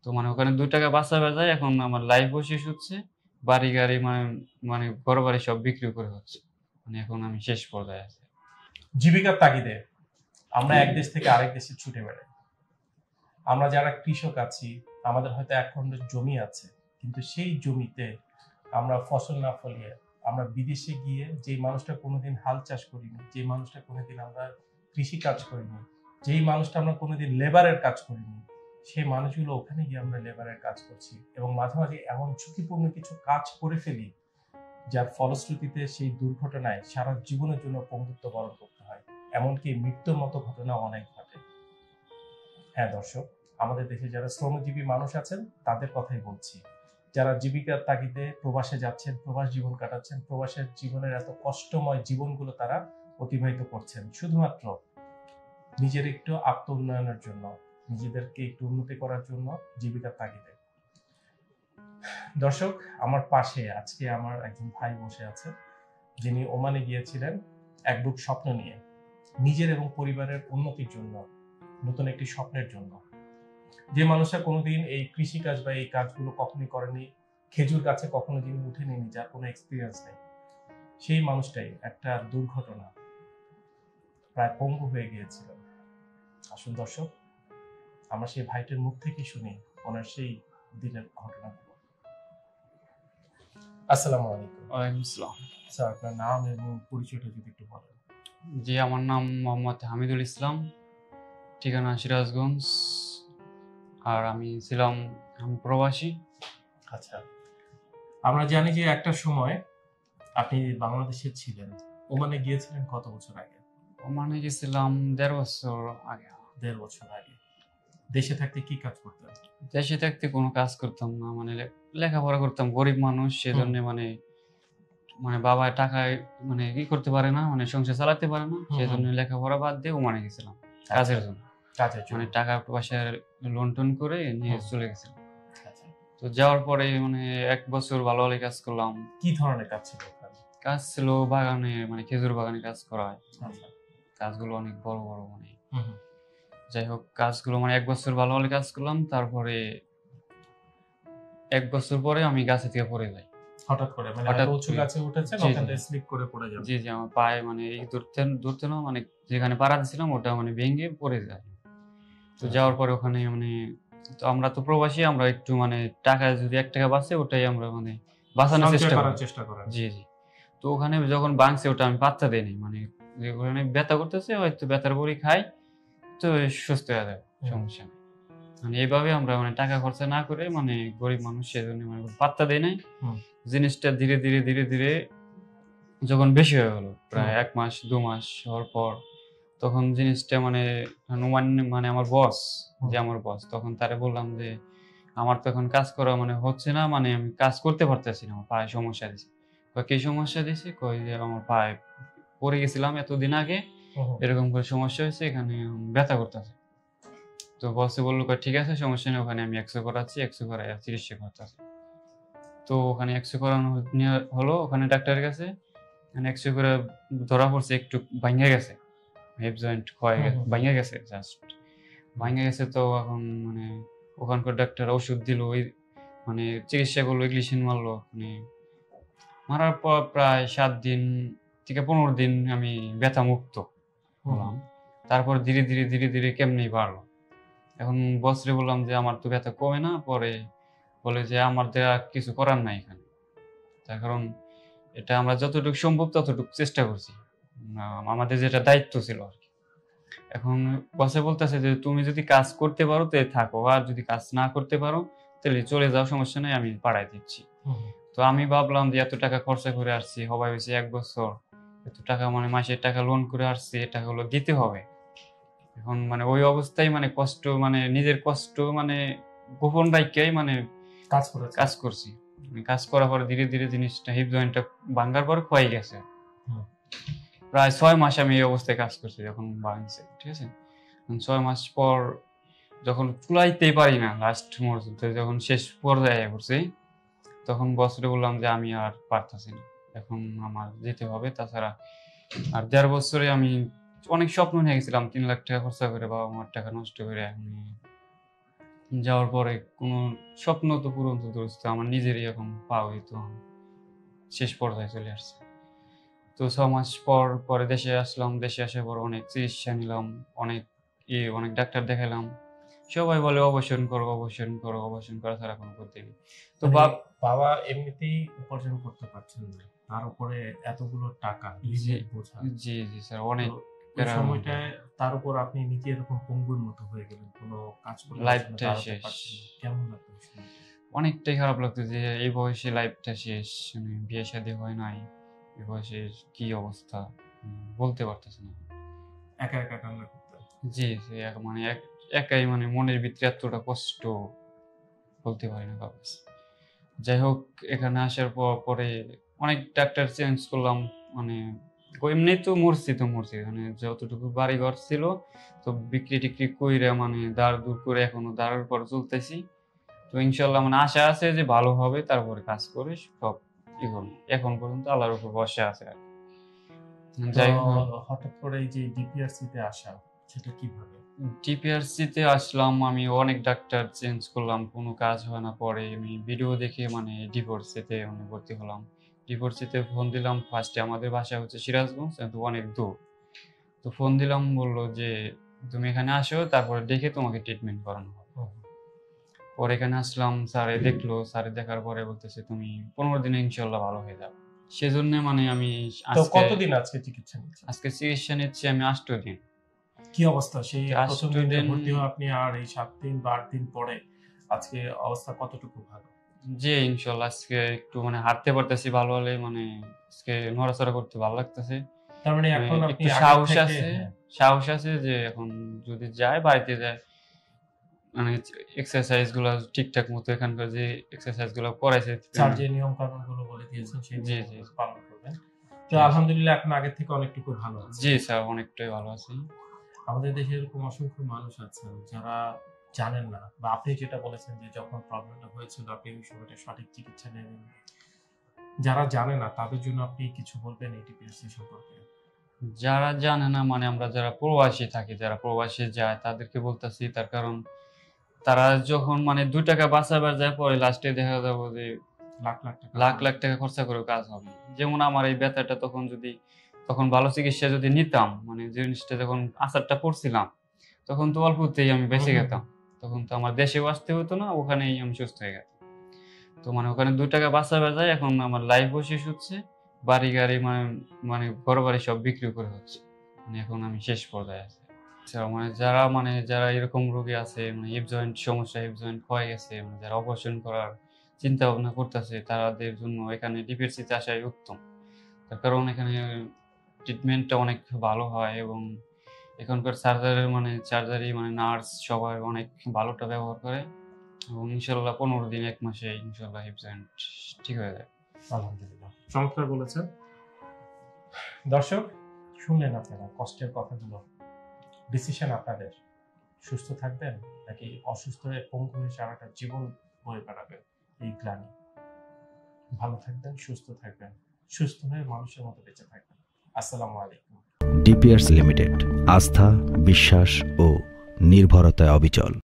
তো মানে ওখানে 2 টাকা বাঁচাবে যায়, এখন আমার লাইফও শেষ হচ্ছে। বাড়ি গাড়ি মানে মানে ঘরবাড়ি সব বিক্রি করে হচ্ছে। মানে এখন আমি শেষ পর্যায়ে আছি। জীবিকার তাগিদে আমরা এক দেশ থেকে আরেক দেশে ছুটে বেড়াই। আমরা যারা কৃষক আছি, আমাদের হয়তো 1 খণ্ড জমি আছে, কিন্তু সেই জমিতে আমরা ফসল না ফলিয়ে আমরা বিদেশে গিয়ে যেই মানুষটা কোনোদিন হাল চাষ করিনি, যেই মানুষটা কোনোদিন আমরা কৃষি কাজ করিনি, যেই মানুষটা আমরা কোনোদিন লেবারের কাজ করিনি, সেই মানুষগুলো ওখানে গিয়ে আমরা লেবারের কাজ করছি এবং মাঝে মাঝে এমন ঝুঁকিপূর্ণ কিছু কাজ করে ফেলি যার ফলশ্রুতিতে সেই দুর্ঘটনায় সারা জীবনের জন্য পঙ্গুত্ব বরণ করতে হয়, এমনকি মৃত্যুর মতো ঘটনা অনেক ঘটে। হ্যাঁ দর্শক, আমাদের দেশে যারা শ্রমজীবী মানুষ আছেন তাদের কথাই বলছি, যারা জীবিকার তাগিদে প্রবাসে যাচ্ছেন, প্রবাস জীবন কাটাচ্ছেন, প্রবাসের জীবনের এত কষ্টময় জীবনগুলো তারা অতিবাহিত করছেন শুধুমাত্র নিজের একটু আত্ম উন্নয়নের জন্য, নিজেদেরকে একটু উন্নতি করার জন্য, জীবিকার তাগিদে। দর্শক, আমার পাশে আজকে আমার একজন ভাই বসে আছে, যিনি ওমানে গিয়েছিলেন এক বুক স্বপ্ন নিয়ে, নিজের এবং পরিবারের উন্নতির জন্য, নতুন একটি স্বপ্নের জন্য। যে মানুষরা কোনোদিন এই কৃষিকাজ বা এই কাজগুলো কখনোই করেনি, খেজুর গাছে কখনো যিনি উঠেনি, যার কোনো এক্সপিরিয়েন্স নেই, সেই মানুষটাই একটা দুর্ঘটনা প্রায় পঙ্গু হয়ে গিয়েছিলেন। আসুন দর্শক, আমরা সেই ভাইটির মুখ থেকে শুনি ওনার সেই দিনের ঘটনাগুলো। আসসালামু আলাইকুম। ওয়ালাইকুম আসসালাম। স্যার, আপনার নাম এবং পরিচয়টা যদি একটু বলেন। জি, আমার নাম মোহাম্মদ হামিদুল ইসলাম, ঠিকানা সিরাজগঞ্জ। আর আমি প্রবাসী। আচ্ছা, আমরা জানি যে একটা সময় আপনি বাংলাদেশে ছিলেন, ওমানে গিয়েছিলেন কত বছর আগে? ওমানে গেছিলাম 1.5 বছর আগে। 1.5 বছর আগে। দেশে থাকতে কি কাজ করতেন? দেশে থাকতে কোনো কাজ করতাম না, মানে লেখাপড়া করতাম, গরিব মানুষ, সেজন্য মানে মানে বাবা টাকায় মানে কি করতে পারে না, মানে সংসার চালাতে পারে না, সেজন্য লেখাপড়া বাদ দিয়ে ওমানে গেছিলাম কাজের জন্য। মানে টাকা পয়সার লোন টোন করে নিয়ে চলে গেছিলাম। তো যাওয়ার পরে মানে 1 বছর ভালো ভালো কাজ করলাম। কি ধরনের কাজ ছিল? কাজ ছিল বাগানে, মানে খেজুর বাগানে কাজ করা হয়। কাজগুলো অনেক বড় বড়, মানে যাই হোক কাজগুলো মানে 1 বছর ভালো ভালো কাজ করলাম। তারপরে 1 বছর পরে আমি গাছে থেকে পড়ে যাই হঠাৎ করে, মানে উঁচু গাছে উঠেছেন, ওখানে স্লিপ করে পড়ে যান? জি জি, আমার পায়ে মানে এই ধরতে না, মানে যেখানে পাড়া দিছিলাম ওটা মানে ভেঙে পড়ে যায়। তো যাওয়ার পরে ওখানে মানে, তো আমরা তো প্রবাসী, আমরা একটু মানে টাকা যদি 1 টাকা বাঁচে ওটাই আমরা মানে বাঁচানোর চেষ্টা করি। জি জি। তো ওখানে যখন ভাঙছে ওটা আমি পাত্তা দেইনি, মানে ওখানে ব্যথা করতেছে, হয়তো ব্যথার বড়ি খাই তো সুস্থ হয়ে যাবে, সমস্যা নেই। মানে এইভাবে আমরা মানে টাকা খরচা না করে, মানে গরিব মানুষ সেজন্য মানে পাত্তা দেয় নাই। জিনিসটা ধীরে ধীরে ধীরে ধীরে যখন বেশি হয়ে গেল, প্রায় 1 মাস 2 মাস হওয়ার পর, তখন জিনিসটা মানে মানে আমার বস, তখন তারে বললাম যে আমার তো এখন কাজ করা মানে হচ্ছে না, মানে আমি কাজ করতে পারতেছি না, আমার পায়ে সমস্যা দিছে। কি সমস্যা দিছে? কই যে আমার পায়ে পড়ে গেছিলাম এতদিন আগে, এরকম করে সমস্যা হয়েছে, এখানে ব্যথা করতেছে। তো বসে বললো ঠিক আছে, সমস্যা নেই, ওখানে আমি এক্সরে করাচ্ছি, এক্সরে করাই চিকিৎসা করতেছি। তো ওখানে এক্সরে করানো হলো ওখানে ডাক্তারের কাছে। এক্সরে করে ধরা পড়ছে একটু ভাঙে গেছে, হিপ জয়েন্ট ক্ষয় ভাঙে গেছে, জাস্ট ভাঙে গেছে। তো এখন মানে ওখানকার ডাক্তার ওষুধ দিল, ওই মানে চিকিৎসা করলো, ইংলিশিন মারলো, মানে মারার পর প্রায় 7 দিন থেকে 15 দিন আমি ব্যথা মুক্ত হলাম। তারপর ধীরে ধীরে ধীরে ধীরে কেমনি বাড়লো। এখন বসরে বললাম যে আমার তো ব্যথা কমে না, পরে বলে যে আমার দেয়া কিছু করার নাই এখানে, তার কারণ এটা আমরা যতটুকু সম্ভব ততটুকু চেষ্টা করছি, আমাদের যেটা দায়িত্ব ছিল আর কি। এখন বসে বলতেছে যে তুমি যদি কাজ করতে পারো তাহলে থাকো, আর যদি কাজ না করতে পারো তাহলে চলে যাও, সমস্যা নেই, আমি পাঠাই দিচ্ছি। তো আমি ভাবলাম যে এত টাকা খরচা করে আসছি, হবাই হয়েছে 1 বছর, এত টাকা মানে মাসের টাকা লোন করে আসছি, এই টাকাগুলো দিতে হবে। এখন মানে ওই অবস্থায় মানে কষ্ট, মানে নিজের কষ্ট মানে গোপন রাখিয়াই মানে কাজ করছি। কাজ করার পরে ধীরে ধীরে জিনিসটা হিপ জয়েন্টটা ভাঙার পর ক্ষয়ে গেছে। প্রায় 6 মাস আমি এই অবস্থায় কাজ করছি যখন ভাঙছে, ঠিক আছে। 6 মাস পর যখন চুলাইতেই পারি না, লাস্ট মুহূর্তে যখন শেষ পর্যায়ে পড়ছি, তখন বসরে বললাম যে আমি আর পারতেছি না, এখন আমার যেতে হবে। তাছাড়া আর 1.5 বছরে আমি অনেক স্বপ্ন নিয়ে গেছিলাম, 3 লাখ টাকা খরচা করে, বাবা মার টাকা নষ্ট করে আমি যাওয়ার পরে কোনো স্বপ্ন তো পূরণ তো দূরস্থ, আমার নিজেরই এখন পা হইতো শেষ পর্যায়ে চলে আসছে। তো 6 মাস পরে দেশে আসলাম। দেশে আসার পর অনেক চিকিৎসা নিলাম, অনেক ডাক্তার দেখালাম। সবাই বলে অপারেশন করো, অপারেশন করো, অপারেশন করা ছাড়া কোনো গতি নেই। তো মানে বাবা এমনিতেই উপার্জন করতে পারছেন না, তার উপরে এতগুলো টাকা ঋণের বোঝা। জি জি স্যার, অনেক তো ওই সময়টায় তার উপর আপনি নিজে এরকম পঙ্গুর মতো হয়ে গেলেন, কোনো কাজ করতে লাইফটা পারছেন না, শেষ। পারছেন না। কেমন লাগতো ওই সময়টা? অনেকটাই খারাপ লাগতো যে এই বয়সে লাইফটা শেষ, মানে বিয়ে শাদী হয় নাই, এই বয়সে কি অবস্থা বলতে পারতেছি না। একা একা কান্না করতেন? জি জি, মানে একাই, মানে মনের ভিতরে এতটা কষ্ট বলতে পারি না কাগজ। যাই হোক, এখানে আসার পরে অনেক ডাক্তার চেঞ্জ করলাম, মানে এমনি তো মরছি, মানে যতটুকু বাড়ি ঘর ছিল তো বিক্রি টিক্রি কইরা, মানে দাঁড় দূর করে এখনো দাঁড়ার পর চলতেছি। তো ইনশাল্লাহ মানে আশা আছে যে ভালো হবে, তারপরে কাজ করে সব ই করবো। এখন পর্যন্ত আল্লাহর উপর ভরসা আছে আর কি। যাই হোক, হঠাৎ করে এই যে ডিপিআরসি তে আসা, সেটা কিভাবে? টিপিআরসিতে আসলাম, আমি অনেক ডাক্তার চেঞ্জ করলাম, কোনো কাজ হয় না। পরে আমি ভিডিও দেখে মানে ডিভোর্সিতে মানে ভর্তি হলাম। ডিভোর্সিতে ফোন দিলাম, ফার্স্টে আমাদের বাসা হচ্ছে সিরাজগঞ্জ, কিন্তু অনেক দূর। তো ফোন দিলাম, বললো যে তুমি এখানে আসো, তারপরে দেখে তোমাকে ট্রিটমেন্ট করানো হবে। পরে এখানে আসলাম, স্যারে দেখলো, স্যারে দেখার পরে বলতেছে তুমি 15 দিনে ইনশাল্লাহ ভালো হয়ে যাবে। সেজন্য মানে আমি তো কতদিন আজকে চিকিৎসা নিচ্ছেন? আজকে চিকিৎসা নিচ্ছি আমি 8 দিন। কি অবস্থা সেই প্রথম দিন ভর্তি হওয়া আপনি আর এই 7 দিন বা 8 দিন পরে আজকে অবস্থা কতটুকু ভালো? জি ইনশাল্লাহ আজকে একটু মানে হাঁটতে পারতেছি ভালো, হলে মানে আজকে নড়াচড়া করতে ভালো লাগতেছে। তার মানে এখন আপনি একটু সাহস আছে যে এখন যদি যায় বাড়িতে যায়, মানে এক্সারসাইজ গুলো ঠিকঠাক মতো এখানকার যে এক্সারসাইজ গুলো করাইছে, স্যার যে নিয়ম কানুন গুলো বলে দিয়েছেন সেই জি পালন করবেন। তো আলহামদুলিল্লাহ এখন আগের থেকে অনেকটুকু ভালো আছে। জি স্যার, অনেকটাই ভালো আছি। আমাদের দেশে এরকম অসংখ্য মানুষ আছেন যারা জানেন না, বা আপনি যেটা বলেছেন যে যখন প্রবলেমটা হয়েছিল আপনি ওই সময়টা সঠিক চিকিৎসা নেবেন, যারা জানে না তাদের জন্য আপনি কিছু বলবেন এই ডিপিআরসি সম্পর্কে? যারা জানে না মানে আমরা যারা প্রবাসী থাকি, যারা প্রবাসী যায় তাদেরকে বলতেছি, তার কারণ তারা যখন মানে 2 টাকা বাঁচাবার যায়, পরে লাস্টে দেখা যাবে যে লাখ লাখ টাকা খরচা করে কাজ হবে। যেমন আমার এই ব্যথাটা তখন ভালো চিকিৎসা যদি নিতাম, মানে জিনিসটা যখন আসারটা পড়ছিলাম, তখন তো অল্পতেই আমি বেঁচে গেতাম। তখন তো আমার দেশে আসতে হতো না, ওখানেই আমি সুস্থ হয়ে গেতাম। তো মানে ওখানে 2 টাকা বাঁচাবার যায়, এখন আমার লাইফও শেষ হচ্ছে, বাড়ি গাড়ি মানে ঘর বাড়ি সব বিক্রি করে হচ্ছে, মানে এখন আমি শেষ পর্যায়ে আছি। যারা এরকম রোগী আছে, মানে হিপ জয়েন্ট সমস্যা, হিপ জয়েন্ট ক্ষয়ে গেছে, মানে যারা অপারেশন করার চিন্তা ভাবনা করতেছে, তাদের জন্য এখানে ডিপিআরসিতে আসাই উত্তম। তার কারণ এখানে ট্রিটমেন্টটা অনেক ভালো হয়, এবং এখানকার সার্জারি মানে নার্স সবাই অনেক ভালোটা ব্যবহার করে, এবং ইনশাল্লাহ 15 দিন 1 মাসে ইনশাল্লাহ হিপ জয়েন্ট ঠিক হয়ে যায়। আলহামদুলিল্লাহ, চমৎকার বলেছেন। দর্শক শুনলেন আপনারা কষ্টের কথাগুলো। ডিসিশন আপনাদের, সুস্থ থাকবেন নাকি অসুস্থ হয়ে পঙ্গু হয়ে সারাটা জীবন বয়ে বেড়াবেন এই গ্লানি। ভালো থাকবেন, সুস্থ থাকবেন, সুস্থ হয়ে মানুষের মতো বেঁচে থাকবেন। আসসালামু আলাইকুম। ডিপিআরস লিমিটেড, আস্থা, বিশ্বাস ও নির্ভরতায় অবিচল।